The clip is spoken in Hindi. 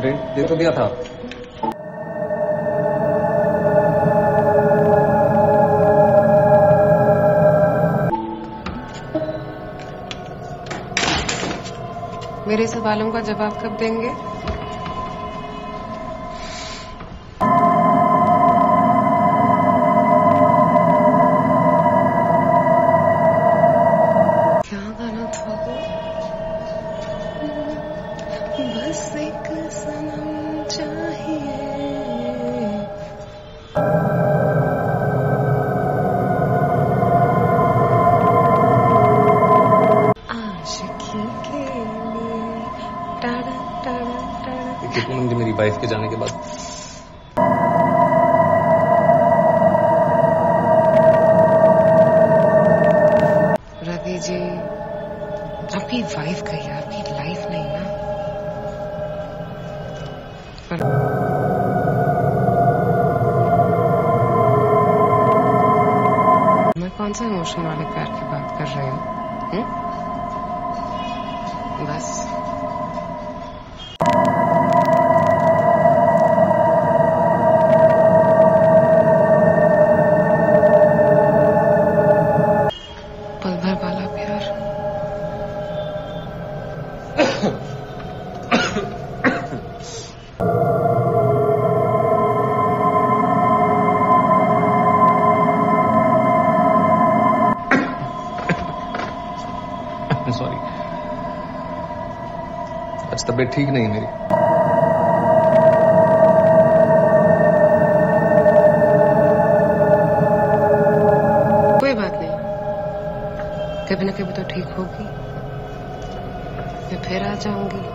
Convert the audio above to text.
अरे दे तो दिया था। मेरे सवालों का जवाब कब देंगे? क्या गाना था वो? बस एक सनम चाहिए। आशिकी के लिए टाड़ा टाड़ा टाड़ा। कितनी मुझे मेरी वाइफ के जाने के बाद रवि जी, आपकी वाइफ कही, आपकी लाइफ नहीं ना। मैं कौन सा इमोशन वाले प्यार की बात कर रही हूँ? बस पल भर वाला प्यार। सॉरी, आज तबीयत ठीक नहीं मेरी। कोई बात नहीं, कभी ना कभी तो ठीक होगी। मैं फिर आ जाऊंगी।